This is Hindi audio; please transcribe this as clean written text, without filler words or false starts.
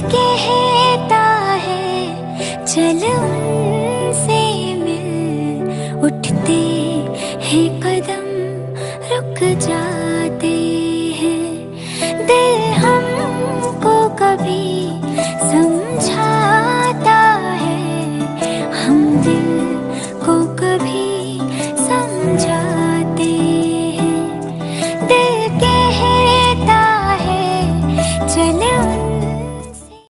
कहता है चल उनसे मिल, उठते हैं कदम रुक जा।